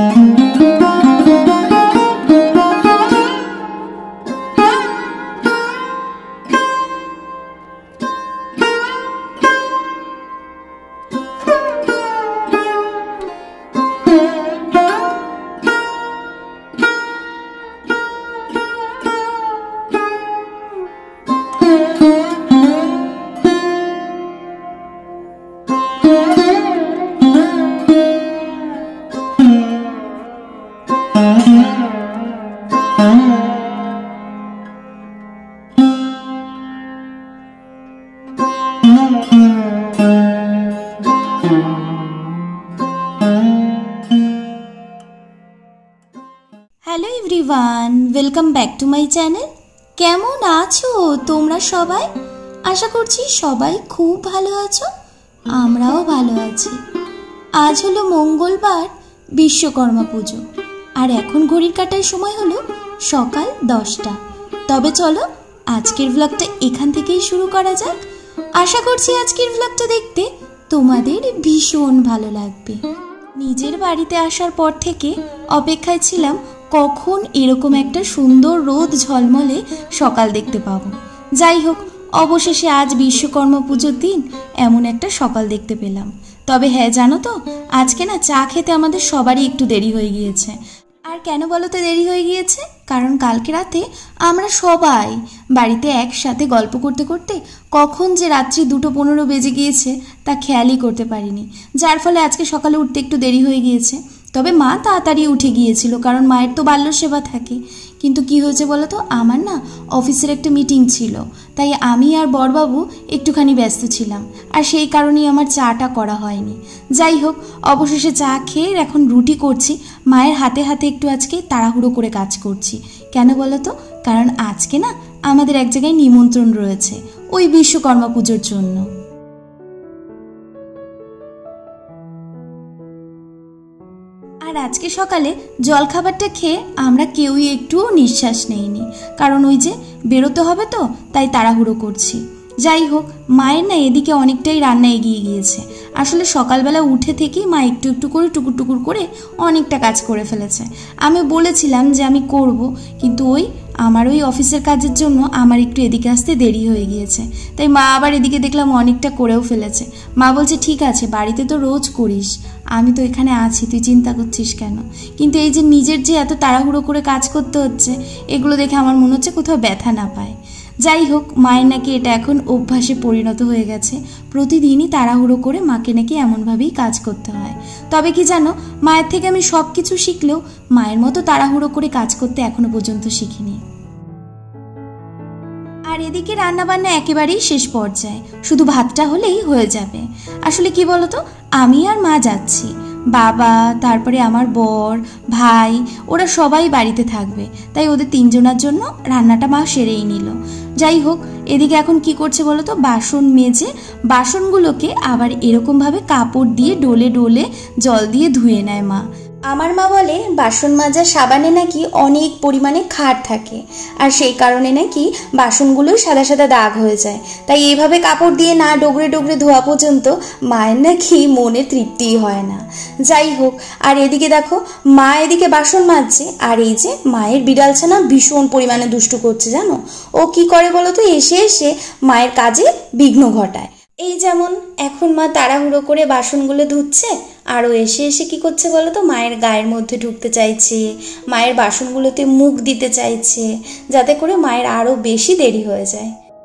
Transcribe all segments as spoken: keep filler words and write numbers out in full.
Hello everyone, welcome back to my channel. কেমন আছো তোমরা সবাই? আশা করছি সবাই খুব ভালো আছো, আমরাও ভালো আছি। আজ হলো মঙ্গলবার, বিশ্বকর্মা পুজো, আর এখন ঘড়ির কাটার সময় হলো সকাল দশটা। তবে চলো আজকের ব্লগটা এখান থেকেই শুরু করা যাক। আশা করছি আজকের ব্লগটা দেখতে তোমাদের ভীষণ ভালো লাগবে। নিজের বাড়িতে আসার পর থেকে অপেক্ষায় ছিলাম কখন এরকম একটা সুন্দর রোদ ঝলমলে সকাল দেখতে পাবো। যাই হোক, অবশেষে আজ বিশ্বকর্মা পুজোর দিন এমন একটা সকাল দেখতে পেলাম। তবে হ্যাঁ, জানো তো, আজকে না চা খেতে আমাদের সবারই একটু দেরি হয়ে গিয়েছে। আর কেন বলো তো দেরি হয়ে গিয়েছে? কারণ কালকে রাতে আমরা সবাই বাড়িতে একসাথে গল্প করতে করতে কখন যে রাত্রি দুটো পনেরো বেজে গিয়েছে তা খেয়ালই করতে পারিনি, যার ফলে আজকে সকালে উঠতে একটু দেরি হয়ে গিয়েছে। তবে মা তাড়াতাড়ি উঠে গিয়েছিল, কারণ মায়ের তো বাল্য সেবা থাকে। কিন্তু কি হয়েছে বলো তো, আমার না অফিসের একটা মিটিং ছিল, তাই আমি আর বড়বাবু একটুখানি ব্যস্ত ছিলাম, আর সেই কারণেই আমার চাটা করা হয়নি। যাই হোক, অবশেষে চা খেয়ে এখন রুটি করছি। মায়ের হাতে হাতে একটু আজকে তাড়াহুড়ো করে কাজ করছি। কেন বলো তো? কারণ আজকে না আমাদের এক জায়গায় নিমন্ত্রণ রয়েছে ওই বিশ্বকর্মা পুজোর জন্য। আর আজকে সকালে জলখাবারটা খেয়ে আমরা কেউই একটুও নিঃশ্বাস নেইনি, কারণ ওই যে বেরোতে হবে তো, তাই তাড়াহুড়ো করছি। যাই হোক, মায়ের না এদিকে অনেকটাই রান্না এগিয়ে গিয়েছে। আসলে সকালবেলা উঠে থেকেই মা একটু একটু করে টুকুর টুকুর করে অনেকটা কাজ করে ফেলেছে। আমি বলেছিলাম যে আমি করব, কিন্তু ওই আমার ওই অফিসের কাজের জন্য আমার একটু এদিকে আসতে দেরি হয়ে গিয়েছে, তাই মা আবার এদিকে দেখলাম অনেকটা করেও ফেলেছে। মা বলছে, ঠিক আছে, বাড়িতে তো রোজ করিস, আমি তো এখানে আছি, তুই চিন্তা করছিস কেন? কিন্তু এই যে নিজের যে এত তাড়াহুড়ো করে কাজ করতে হচ্ছে, এগুলো দেখে আমার মনে হচ্ছে কোথাও ব্যথা না পায়। যাই হোক, মায়ের নাকি এটা এখন অভ্যাসে পরিণত হয়ে গেছে, প্রতিদিনই তাড়াহুড়ো করে মাকে নাকি এমনভাবেই কাজ করতে হয়। তবে কি জানো, মায়ের থেকে আমি সব কিছু শিখলেও মায়ের মতো তাড়াহুড়ো করে কাজ করতে এখনো পর্যন্ত শিখিনি। আর এদিকে রান্নাবান্না একেবারেই শেষ পর্যায়ে, শুধু ভাতটা হলেই হয়ে যাবে। আসলে কি বলতো, আমি আর মা যাচ্ছি, বাবা, তারপরে আমার বর, ভাই, ওরা সবাই বাড়িতে থাকবে, তাই ওদের তিনজনের জন্য রান্নাটা মা সেরেই নিল। যাই হোক, এদিকে এখন কি করছে বলো তো, বাসন মেজে বাসনগুলোকে আবার এরকমভাবে কাপড় দিয়ে ডলে ডলে জল দিয়ে ধুয়ে নেয় মা। আমার মা বলে বাসন মাজা সাবানে নাকি অনেক পরিমাণে ক্ষার থাকে, আর সেই কারণে নাকি বাসনগুলোই সাদা সাদা দাগ হয়ে যায়। তাই এইভাবে কাপড় দিয়ে না ডগরে ডগরে ধোয়া পর্যন্ত মায়ের নাকি মনে তৃপ্তিই হয় না। যাই হোক, আর এদিকে দেখো মা এদিকে বাসন মাজছে, আর এই যে মায়ের বিড়াল ছানা ভীষণ পরিমাণে দুষ্টু করছে জানো। ও কি করে বলো তো, এসে এসে মায়ের কাজে বিঘ্ন ঘটায়। এই যেমন এখন মা তাড়াহুড়ো করে বাসনগুলো ধুচ্ছে, আরও এসে এসে কি করছে বলো তো, মায়ের গায়ের মধ্যে ঢুকতে চাইছে, মায়ের বাসনগুলোতে মুখ দিতে চাইছে, যাতে করে মায়ের আরও বেশি দেরি হয়ে যায়।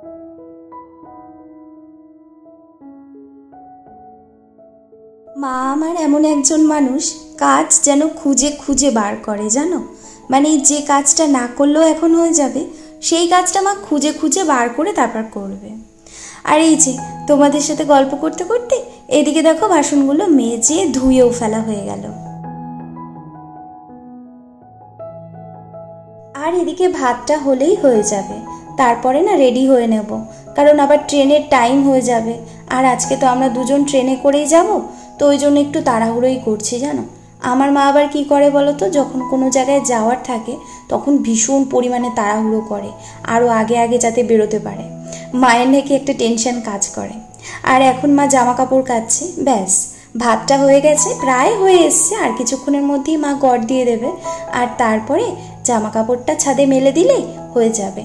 মা আমার এমন একজন মানুষ, কাজ যেন খুঁজে খুঁজে বার করে জানো। মানে যে কাজটা না করলেও এখন হয়ে যাবে, সেই কাজটা মা খুঁজে খুঁজে বার করে তারপর করবে। আর এই যে তোমাদের সাথে গল্প করতে করতে এদিকে দেখো বাসনগুলো মেজে ধুয়েও ফেলা হয়ে গেল। আর এদিকে ভাতটা হলেই হয়ে যাবে, তারপরে না রেডি হয়ে নেব, কারণ আবার ট্রেনের টাইম হয়ে যাবে। আর আজকে তো আমরা দুজন ট্রেনে করেই যাব, তো ওই জন্য একটু তাড়াহুড়োই করছি জানো। আমার মা আবার কি করে বলো তো, যখন কোনো জায়গায় যাওয়ার থাকে তখন ভীষণ পরিমাণে তাড়াহুড়ো করে, আরও আগে আগে যাতে বেরোতে পারে। মায়ের নাকি একটা টেনশন কাজ করে। আর এখন মা জামা কাপড় কাচ্ছে, ব্যাস ভাতটা হয়ে গেছে, প্রায় হয়ে এসছে, আর কিছুক্ষণের মধ্যেই মা গড় দিয়ে দেবে, আর তারপরে জামা কাপড়টা ছাদে মেলে দিলেই হয়ে যাবে।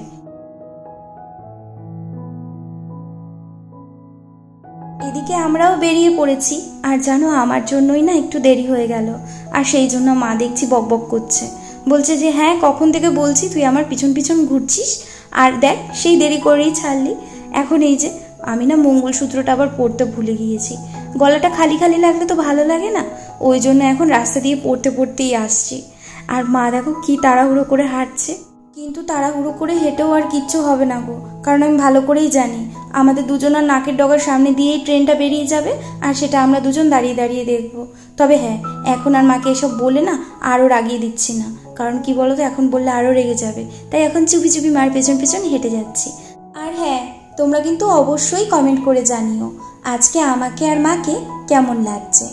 এদিকে আমরাও বেরিয়ে পড়েছি, আর জানো আমার জন্যই না একটু দেরি হয়ে গেল, আর সেই জন্য মা দেখছি বকবক করছে, বলছে যে হ্যাঁ কখন থেকে বলছি তুই আমার পিছন পিছন ঘুরছিস, আর দেখ সেই দেরি করেই ছাড়লি। এখন এই যে আমি না মঙ্গলসূত্রটা আবার পরতে ভুলে গিয়েছি, গলাটা খালি খালি লাগলে তো ভালো লাগে না, ওই জন্য এখন রাস্তা দিয়ে পড়তে পড়তেই আসছি। আর মা দেখো কি তাড়াহুড়ো করে হাঁটছে, কিন্তু তাড়াহুড়ো করে হেঁটেও আর কিচ্ছু হবে না গো, কারণ আমি ভালো করেই জানি আমাদের দুজনের নাকের ডগার সামনে দিয়েই ট্রেনটা বেরিয়ে যাবে, আর সেটা আমরা দুজন দাঁড়িয়ে দাঁড়িয়ে দেখব। তবে হ্যাঁ এখন আর মাকে এসব বলে না আরও রাগিয়ে দিচ্ছি না, কারণ কি বলো তো এখন বললে আরও রেগে যাবে, তাই এখন চুপি চুপি মার পেছন পেছন হেঁটে যাচ্ছি। আর হ্যাঁ তোমরা কিন্তু অবশ্যই কমেন্ট করে জানিও আজকে আমাকে আর মাকে কেমন লাগছে।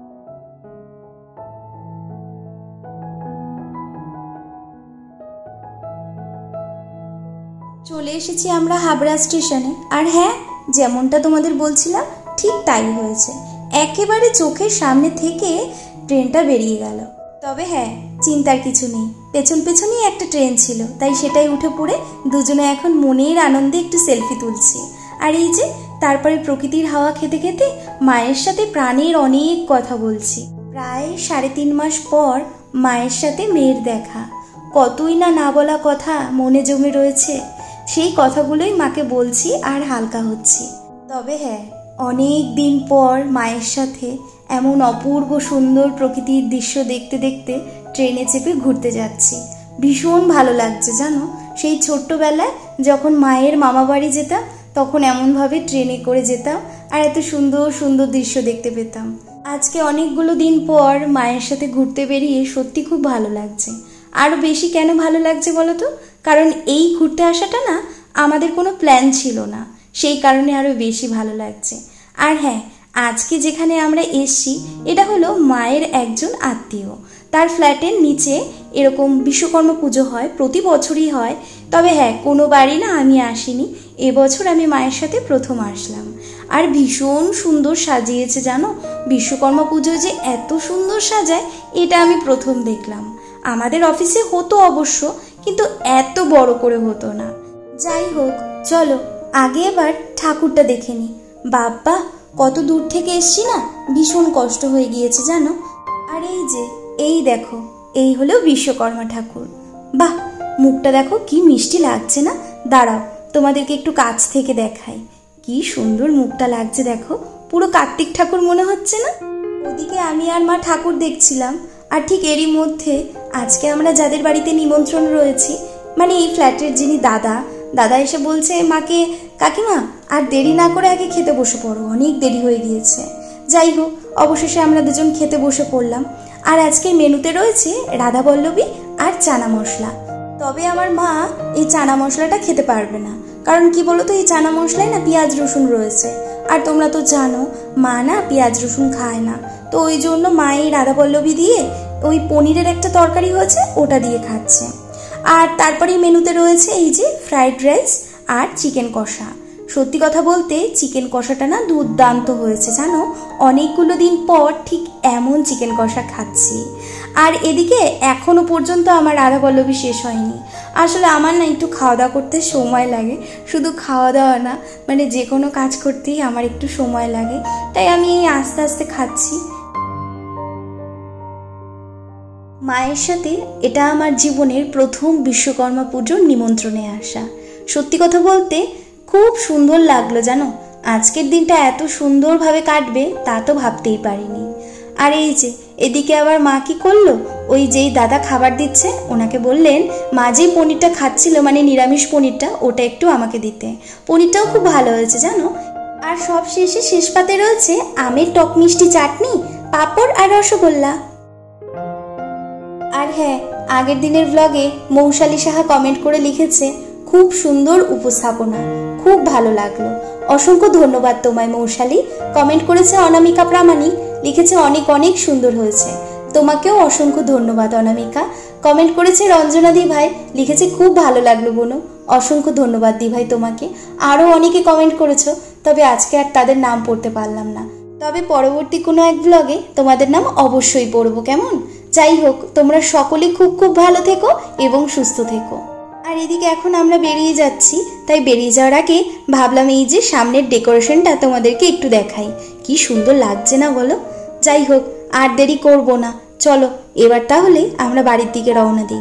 চলে এসেছি আমরা হাবড়া স্টেশনে, আর হ্যাঁ যেমনটা তোমাদের বলছিলাম ঠিক তাই হয়েছে, একেবারে চোখের সামনে থেকে ট্রেনটা বেরিয়ে গেল। তবে হ্যাঁ চিন্তার কিছু নেই, পেছন পেছনই একটা ট্রেন ছিল, তাই সেটাই উঠে পড়ে দুজনে এখন মনের আনন্দে একটু সেলফি তুলছি। আর এই যে তারপরে প্রকৃতির হাওয়া খেতে খেতে মায়ের সাথে প্রাণের অনেক কথা বলছি। প্রায় সাড়ে তিন মাস পর মায়ের সাথে মেয়ের দেখা, কতই না না বলা কথা মনে জমে রয়েছে, সেই কথাগুলোই মাকে বলছি আর হালকা হচ্ছি। তবে হ্যাঁ অনেক দিন পর মায়ের সাথে এমন অপূর্ব সুন্দর প্রকৃতির দৃশ্য দেখতে দেখতে ট্রেনে চেপে ঘুরতে যাচ্ছি, ভীষণ ভালো লাগছে জানো। সেই ছোট্টবেলায় যখন মায়ের মামা বাড়ি যেতাম তখন এমনভাবে ট্রেনে করে যেতাম আর এত সুন্দর সুন্দর দৃশ্য দেখতে পেতাম। আজকে অনেকগুলো দিন পর মায়ের সাথে ঘুরতে বেরিয়ে সত্যি খুব ভালো লাগছে। আরও বেশি কেন ভালো লাগছে বলো তো, কারণ এই ঘুরতে আসাটা না আমাদের কোনো প্ল্যান ছিল না, সেই কারণে আরও বেশি ভালো লাগছে। আর হ্যাঁ আজকে যেখানে আমরা এসছি এটা হলো মায়ের একজন আত্মীয়, তার ফ্ল্যাটের নিচে এরকম বিশ্বকর্মা পুজো হয়, প্রতি বছরই হয়। তবে হ্যাঁ কোনো বাড়ি না আমি আসিনি, এবছর আমি মায়ের সাথে প্রথম আসলাম। আর ভীষণ সুন্দর সাজিয়েছে জানো, বিশ্বকর্মা পুজো যে এত সুন্দর সাজায় এটা আমি প্রথম দেখলাম। আমাদের অফিসে হতো অবশ্য, কিন্তু এত বড় করে হতো না। যাই হোক চলো আগে এবার ঠাকুরটা দেখে নি। বাবা কত দূর থেকে এসছি না, ভীষণ কষ্ট হয়ে গিয়েছে জানো। আর এই যে এই দেখো এই হলো বিশ্বকর্মা ঠাকুর, বাহ মুখটা দেখো কি মিষ্টি লাগছে না। দাঁড়াও তোমাদেরকে একটু কাছ থেকে দেখাই, কি সুন্দর মুখটা লাগছে দেখো, পুরো কার্তিক ঠাকুর মনে হচ্ছে না। ওদিকে আমি আর মা ঠাকুর দেখছিলাম, আর ঠিক এরই মধ্যে আজকে আমরা যাদের বাড়িতে নিমন্ত্রণ রয়েছি, মানে এই ফ্ল্যাটের যিনি দাদা দাদা এসে বলছে মাকে কাকিমা আর দেরি না করে আগে খেতে বসে পড়ো, অনেক দেরি হয়ে গিয়েছে। যাই হোক অবশেষে আমরা দুজন খেতে বসে পড়লাম। আর আজকের মেনুতে রয়েছে রাধাবল্লভী আর চানা মশলা। তবে আমার মা এই চানা মশলাটা খেতে পারবে না, কারণ কি বলতো এই চানা মশলায় না পেঁয়াজ রসুন রয়েছে, আর তোমরা তো জানো মা না পেঁয়াজ রসুন খায় না, তো ওই জন্য মা এই রাধাবল্লভী দিয়ে ওই পনিরের একটা তরকারি হয়েছে ওটা দিয়ে খাচ্ছে। আর তারপরে মেনুতে রয়েছে এই যে ফ্রাইড রাইস আর চিকেন কষা। সত্যি কথা বলতে চিকেন কষাটা না দুর্দান্ত হয়েছে জানো, অনেকগুলো দিন পর ঠিক এমন চিকেন কষা খাচ্ছি। আর এদিকে এখনো পর্যন্ত আমার রাধাবল্লভী শেষ হয়নি। আসলে আমার না একটু খাওয়া দাওয়া করতে সময় লাগে, শুধু খাওয়া দাওয়া না, মানে যে কোনো কাজ করতেই আমার একটু সময় লাগে, তাই আমি এই আস্তে আস্তে খাচ্ছি। মায়ের সাথে এটা আমার জীবনের প্রথম বিশ্বকর্মা পুজোর নিমন্ত্রণে আসা। সত্যি কথা বলতে খুব সুন্দর লাগলো জানো, আজকের দিনটা এত সুন্দরভাবে কাটবে তা তো ভাবতেই পারিনি। আর এই যে এদিকে আবার মা কি করলো, ওই যেই দাদা খাবার দিচ্ছে ওনাকে বললেন মা যেই পনিরটা খাচ্ছিল মানে নিরামিষ পনিরটা ওটা একটু আমাকে দিতে। পনিরটাও খুব ভালো হয়েছে জানো। আর সব শেষে শেষ পাতে রয়েছে আমের টক মিষ্টি চাটনি, পাঁপড় আর রসগোল্লা। আর হ্যাঁ আগের দিনের ব্লগে মৌশালী সাহা কমেন্ট করে লিখেছে খুব সুন্দর উপস্থাপনা, খুব ভালো লাগলো। অসংখ্য ধন্যবাদ তোমায় মৌশালী। কমেন্ট করেছে অনামিকা প্রামাণিক, লিখেছে অনেক অনেক সুন্দর হয়েছে। তোমাকেও অসংখ্য ধন্যবাদ অনামিকা। কমেন্ট করেছে রঞ্জনা দি ভাই, লিখেছে খুব ভালো লাগলো বোনো। অসংখ্য ধন্যবাদ দি ভাই তোমাকে। আরও অনেকে কমেন্ট করেছো, তবে আজকে আর তাদের নাম পড়তে পারলাম না। তবে পরবর্তী কোনো এক ব্লগে তোমাদের নাম অবশ্যই পড়বো, কেমন? যাই হোক, তোমরা সকলে খুব খুব ভালো থেকো এবং সুস্থ থেকো। আর এদিকে এখন আমরা বেরিয়ে যাচ্ছি, তাই বেরিয়ে যাওয়ার আগে ভাবলাম এই যে সামনের ডেকোরেশনটা তোমাদেরকে একটু দেখাই। কি সুন্দর লাগছে না বলো? যাই হোক, আর দেরি করবো না, চলো এবার তাহলে আমরা বাড়ির দিকে রওনা দিই।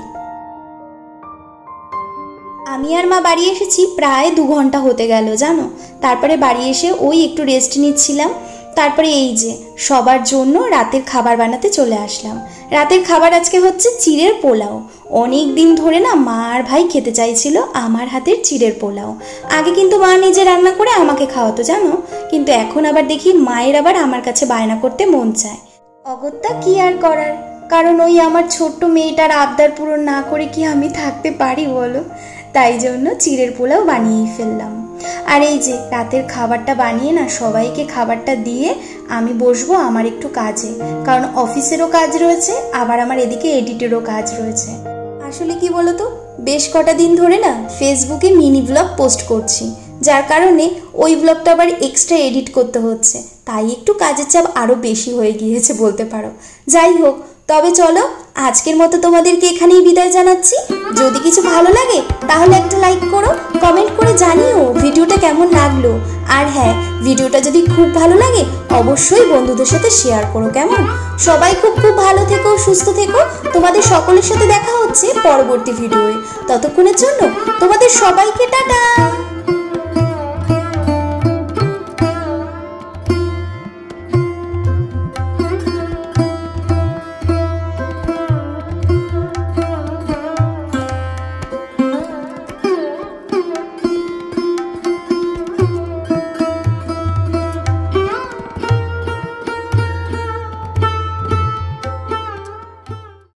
আমি আর মা বাড়ি এসেছি প্রায় দু ঘন্টা হতে গেল জানো। তারপরে বাড়ি এসে ওই একটু রেস্ট নিচ্ছিলাম, তারপরে এই যে সবার জন্য রাতের খাবার বানাতে চলে আসলাম। রাতের খাবার আজকে হচ্ছে চিড়ের পোলাও। অনেক দিন ধরে না মা আর ভাই খেতে চাইছিল আমার হাতের চিড়ের পোলাও। আগে কিন্তু মা নিজে রান্না করে আমাকে খাওয়াতো জানো, কিন্তু এখন আবার দেখি মায়ের আবার আমার কাছে বায়না করতে মন চায়। অগত্যা কি আর করার, কারণ ওই আমার ছোট্ট মেয়েটার আবদার পূরণ না করে কি আমি থাকতে পারি বলো? তাই জন্য চিড়ের পোলাও বানিয়েই ফেললাম। আর এই যে রাতের খাবারটা বানিয়ে না সবাইকে খাবারটা দিয়ে আমি বসবো আমার একটু কাজে, কারণ অফিসেরও কাজ রয়েছে, আবার আমার এদিকে এডিটেরও কাজ রয়েছে। আসলে কি বলতো, বেশ কটা দিন ধরে না ফেসবুকে মিনি ব্লগ পোস্ট করছি, যার কারণে ওই ব্লগটা আবার এক্সট্রা এডিট করতে হচ্ছে, তাই একটু কাজের চাপ আরও বেশি হয়ে গিয়েছে বলতে পারো। যাই হোক, তবে চলো আজকের মতো তোমাদেরকে এখানেই বিদায় জানাচ্ছি। যদি কিছু ভালো লাগে তাহলে একটা লাইক করো, কমেন্ট করে জানিও ভিডিওটা কেমন লাগলো। আর হ্যাঁ, ভিডিওটা যদি খুব ভালো লাগে অবশ্যই বন্ধুদের সাথে শেয়ার করো, কেমন? সবাই খুব খুব ভালো থেকো, সুস্থ থেকো। তোমাদের সকলের সাথে দেখা হচ্ছে পরবর্তী ভিডিওয়ে। ততক্ষণের জন্য তোমাদের সবাইকে টাটা।